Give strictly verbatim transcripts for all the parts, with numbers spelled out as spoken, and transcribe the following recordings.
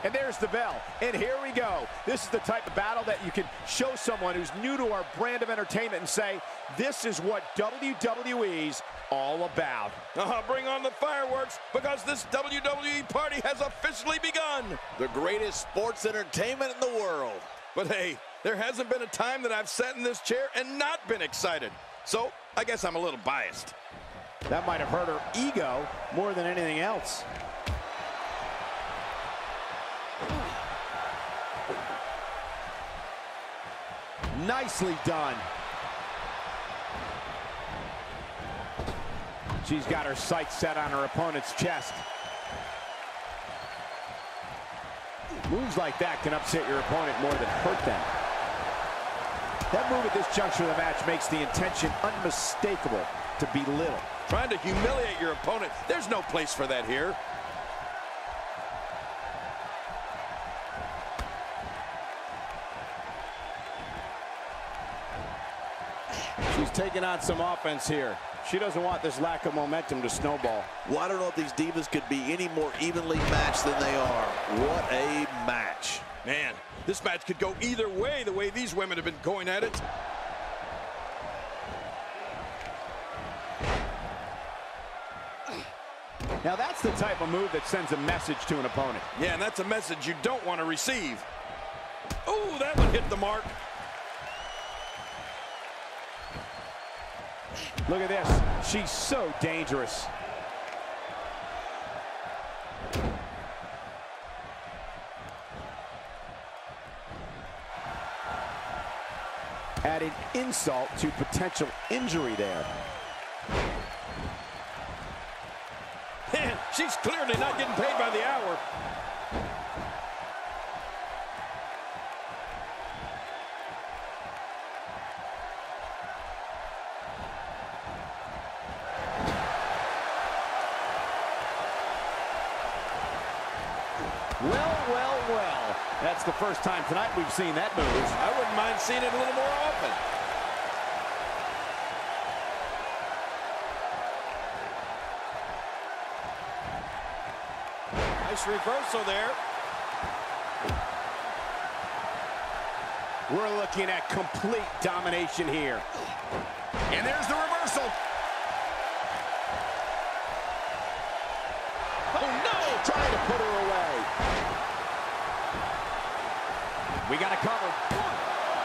And there's the bell. And here we go. This is the type of battle that you can show someone who's new to our brand of entertainment and say, this is what W W E's all about. Uh, bring on the fireworks, because this W W E party has officially begun. The greatest sports entertainment in the world. But hey, there hasn't been a time that I've sat in this chair and not been excited. So I guess I'm a little biased. That might have hurt her ego more than anything else. Nicely done. She's got her sights set on her opponent's chest. Moves like that can upset your opponent more than hurt them. That move at this juncture of the match makes the intention unmistakable to belittle. Trying to humiliate your opponent, there's no place for that here. She's taking on some offense here. She doesn't want this lack of momentum to snowball. Well, I don't know if these divas could be any more evenly matched than they are. What a match. Man, this match could go either way the way these women have been going at it. Now that's the type of move that sends a message to an opponent. Yeah, and that's a message you don't want to receive. Oh, that one hit the mark. Look at this. She's so dangerous. Added insult to potential injury there. Man, she's clearly not getting paid by the hour. Well, well, well. That's the first time tonight we've seen that move. I wouldn't mind seeing it a little more often. Nice reversal there. We're looking at complete domination here. And there's the reversal. Oh, no! Trying to put her away. We got a cover. One,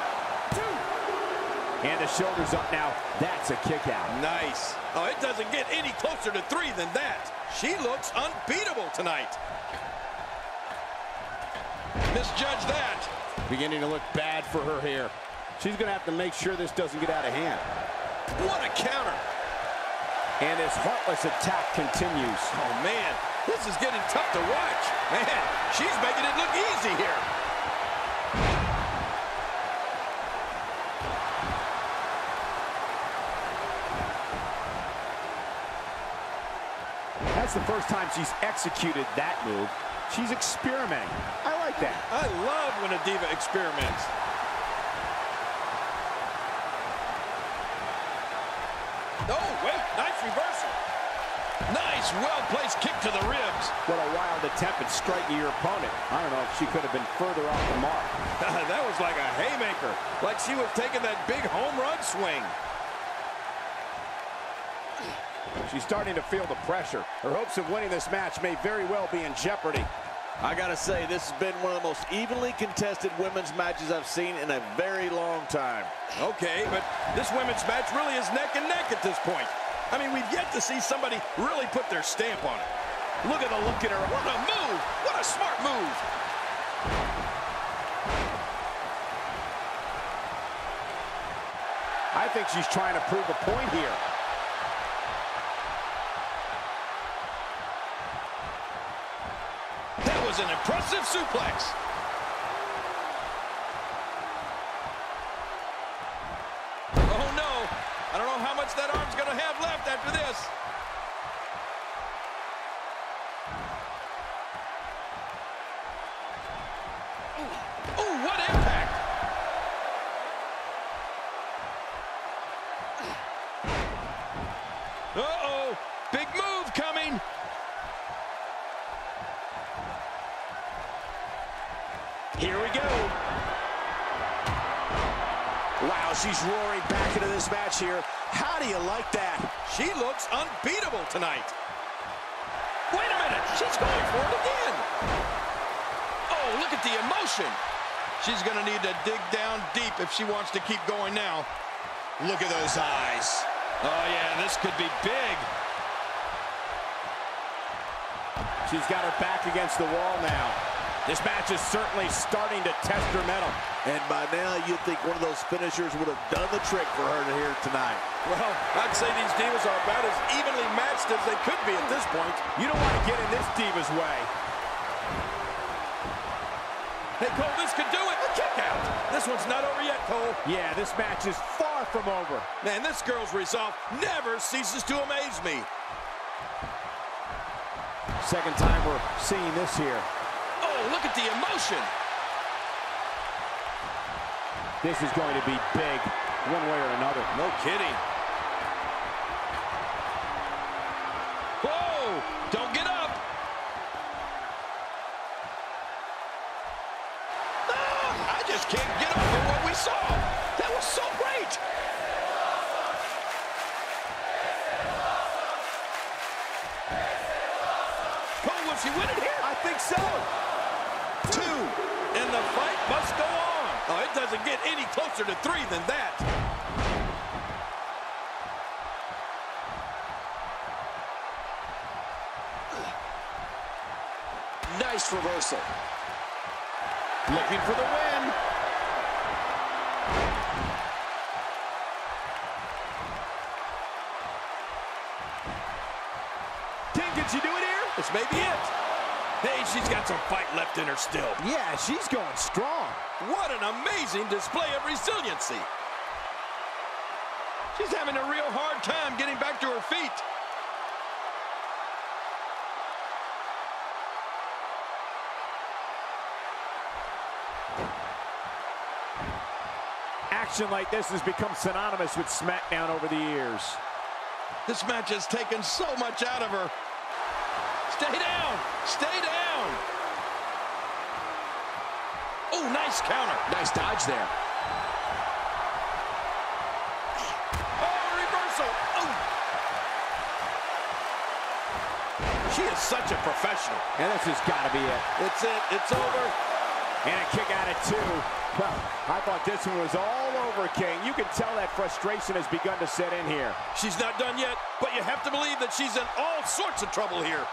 two. And the shoulders up now. That's a kick out. Nice. Oh, it doesn't get any closer to three than that. She looks unbeatable tonight. Misjudged that. Beginning to look bad for her here. She's going to have to make sure this doesn't get out of hand. What a counter. And this heartless attack continues. Oh, man. This is getting tough to watch. Man, she's making it look easy here. That's the first time she's executed that move. She's experimenting. I like that. I love when a diva experiments. Oh, wait, nice reversal. Nice, well-placed kick to the ribs. What a wild attempt at striking your opponent. I don't know if she could have been further off the mark. That was like a haymaker, like she was taking that big home run swing. She's starting to feel the pressure. Her hopes of winning this match may very well be in jeopardy. I gotta say, this has been one of the most evenly contested women's matches I've seen in a very long time. Okay, but this women's match really is neck and neck at this point. I mean, we've yet to see somebody really put their stamp on it. Look at the look in her. What a move! What a smart move! I think she's trying to prove a point here. That was an impressive suplex. Oh, no. I don't know how much that arm's going to have left after this. Oh, what impact. Uh-oh. Big move coming. Here we go. Wow, she's roaring back into this match here. How do you like that? She looks unbeatable tonight. Wait a minute. She's going for it again. Oh, look at the emotion. She's going to need to dig down deep if she wants to keep going now. Look at those eyes. Oh, yeah, this could be big. She's got her back against the wall now. This match is certainly starting to test her mettle. And by now, you'd think one of those finishers would have done the trick for her to here tonight. Well, I'd say these divas are about as evenly matched as they could be at this point. You don't want to get in this diva's way. Hey, Cole, this could do it. A kick out. This one's not over yet, Cole. Yeah, this match is far from over. Man, this girl's resolve never ceases to amaze me. Second time we're seeing this here. Oh, look at the emotion. This is going to be big, one way or another. No kidding. Whoa! Don't get up. Ah, I just can't get over what we saw. That was so great. Cole, will she win it here? I think so. Two, and the fight must go on. Oh, it doesn't get any closer to three than that. Nice reversal. Looking for the win. King, can she do it here? This may be it. Hey, she's got some fight left in her still. Yeah, she's going strong. What an amazing display of resiliency. She's having a real hard time getting back to her feet. Action like this has become synonymous with SmackDown over the years. This match has taken so much out of her. Stay down! Stay down! Oh, nice counter. Nice dodge there. Oh, reversal. Oh. She is such a professional. And this has got to be it. It's it. It's over. And a kick out at two. Well, I thought this one was all over, King. You can tell that frustration has begun to set in here. She's not done yet, but you have to believe that she's in all sorts of trouble here.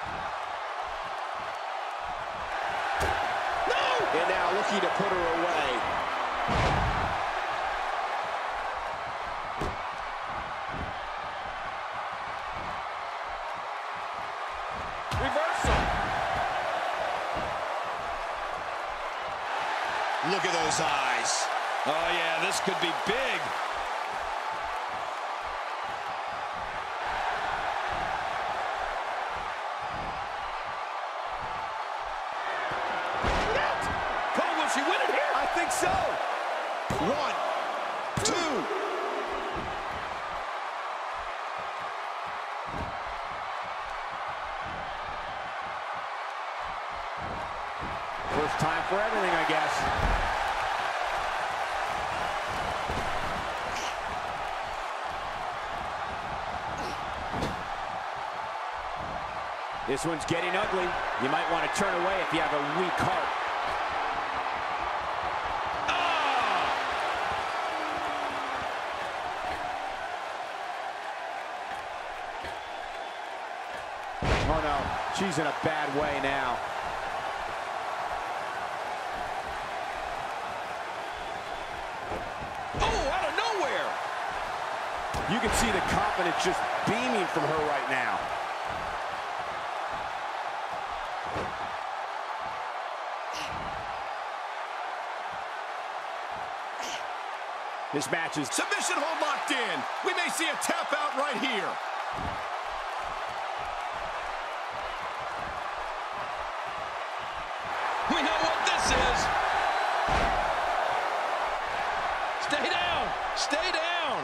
No! And now looking to put her away. Reversal. Look at those eyes. Oh, yeah, this could be big. Cole, will she win it here? I think so. One, two. First time for everything, I guess. This one's getting ugly. You might want to turn away if you have a weak heart. Oh no, she's in a bad way now. Oh, out of nowhere. You can see the confidence just beaming from her right now. This match is... Submission hold locked in. We may see a tap out right here. We know what this is. Stay down. Stay down.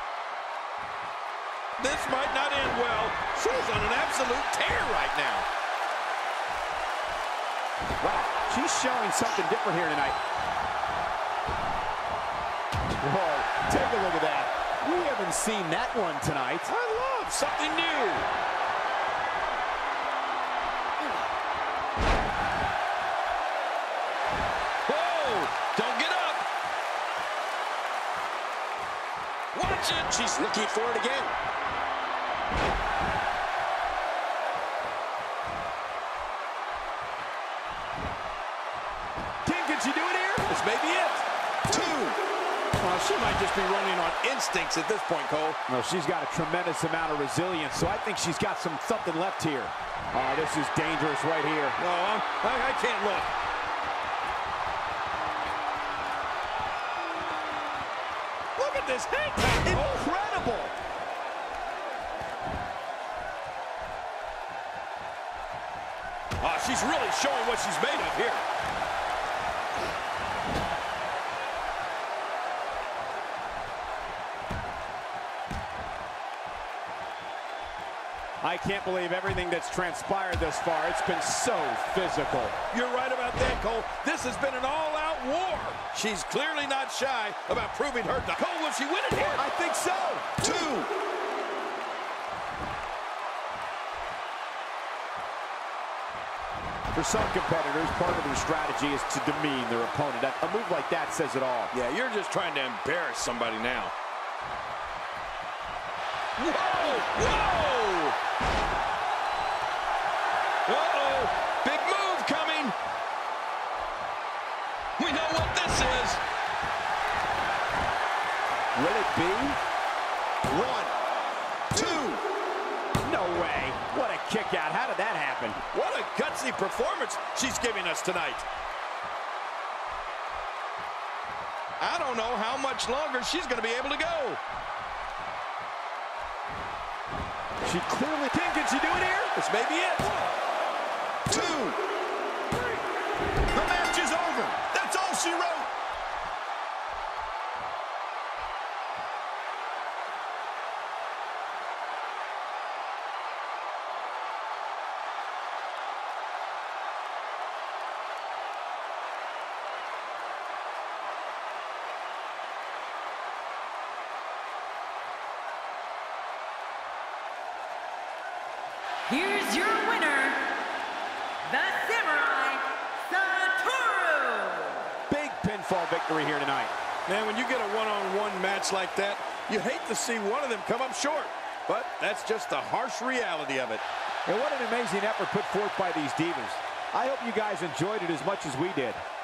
This might not end well. She's on an absolute tear right now. Wow, She's showing something different here tonight. Whoa, take a look at that. We haven't seen that one tonight. I love something new. Whoa, don't get up. Watch it. She's looking for it again. Can she do it here? This may be it. Two. Well, she might just be running on instincts at this point, Cole. No, she's got a tremendous amount of resilience, so I think she's got some something left here. Oh, this is dangerous right here. No, I'm, I, I can't look. Look at this hang time. Incredible. Oh, she's really showing what she's made of here. I can't believe everything that's transpired thus far. It's been so physical. You're right about that, Cole. This has been an all-out war. She's clearly not shy about proving her. Cole, will she win it here? I think so. Two. For some competitors, part of their strategy is to demean their opponent. A move like that says it all. Yeah, you're just trying to embarrass somebody now. Whoa! Whoa! Uh-oh! Big move coming! We know what this is! Will it be? One, two! No way! What a kick out. How did that happen? What a gutsy performance she's giving us tonight. I don't know how much longer she's going to be able to go. She clearly can. Can she do it here? This may be it. Two. The match is over. That's all she wrote. Here's your winner, the Samurai Satoru. Big pinfall victory here tonight. Man, when you get a one-on-one match like that, you hate to see one of them come up short. But that's just the harsh reality of it. And what an amazing effort put forth by these divas. I hope you guys enjoyed it as much as we did.